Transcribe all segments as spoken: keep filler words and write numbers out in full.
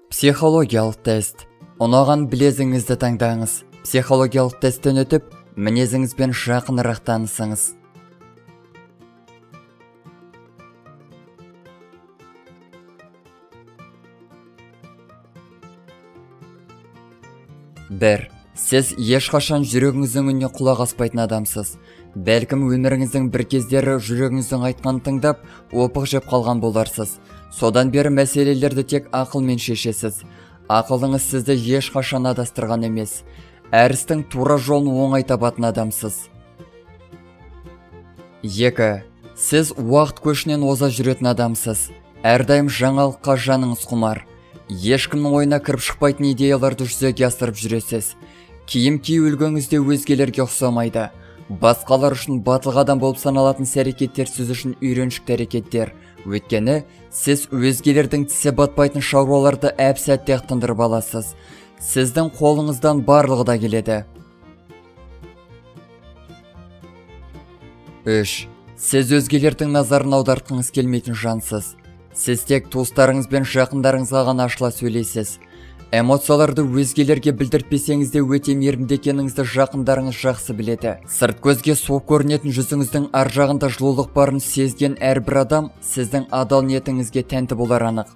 Психологиялық тест. Ұнаған білезіңізді таңдаңыз. Психологиялық тесттен өтіп, мінезіңізбен жақынырақ танысыңыз. бір. Сіз ешқашан жүрегіңіздің үніне құлақ аспайтын адамсыз. Бәлкім өміріңіздің бір кездері жүрегіңіздің айтқанын тыңдап, опық жеп қалған боларсыз. Содан бері мәселелерді тек ақылмен шешесіз. Ақылыңыз сізді ешқашан адастырған емес. Әр істің тура жолын оңай табатын адамсыз. екі. Сіз уақыт көшінен оза жүретін адамсыз. Әрдайым жаңалыққа жаныңыз құмар. Ешкімнің ойына кіріп шықпайтын идеяларды жүзеге асырып жүресіз. Киім кию үлгіңізде өзгелерге ұқсамайды. Басқалар үшін батыл адам болып саналатын әрекеттер сіз үшін үйреншікті әрекеттер. Өйткені сіз өзгелердің тісі батпайтын шаруаларды әп-сәтте-ақ тындырып аласыз. Сіздің қолыңыздан барлығы да келеді. үш. Сіз өзгелердің назарын аудартқыңыз келмейтін жансыз. Сіз тек туыстарыңыз бен жақындарыңызға ғана ашыла сөйлейсіз. Эмоцияларды өзгелерге білдіртпесеңіз де өте мейірімді екеніңізді жақындарыңыз жақсы біледі. Сырт көзге суық көрінетін жүзіңіздің ар жағында жылулық барын сезген әрбір адам сіздің адал ниетіңізге тәнті болар анық.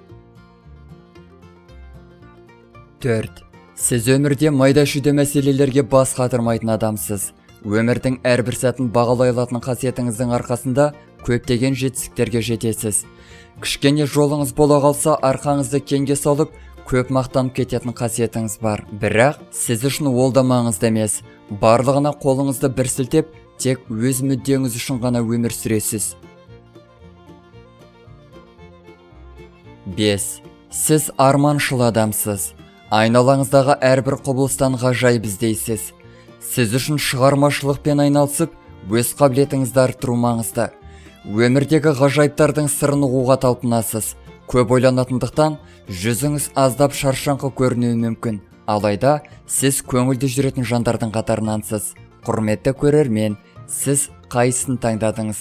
төрт. Сіз өмірде майда-шүйде мәселелерге бас қатырмайтын адамсыз. Өмірдің әрбір сәтін бағалай алатын қасиетіңіздің арқасында көптеген жетістіктерге жетесіз. Кішкене жолыңыз бола қалса, арқаңызды кеңге салып, көп мақтанып кететін қасиетіңіз бар. Бірақ сіз үшін ол да маңызды емес. Барлығына қолыңызды бір сілтеп, тек өз мүддеңіз үшін ғана өмір сүресіз. бес. Сіз арманшыл адамсыз. Айналаңыздағы әрбір құбылыстан ғажайып іздейсіз. Сіз үшін шығармашылықпен айналысып, өз қабілетіңізді арттыру маңызды. Өмірдегі ғажайыптардың сырын ұғуға талпынасыз. Көп ойланатындықтан жүзіңіз аздап шаршаңқы көрінуі мүмкін. Алайда сіз көңілді жүретін жандардың қатарынансыз. Құрметті көрермен, сіз қайсысын таңдадыңыз?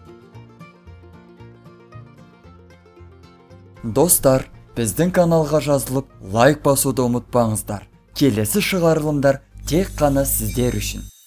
Достар, біздің каналға жазылып, лайк басуды ұмытпаңыздар. Келесі шығарылымдар тек қана сіздер үшін.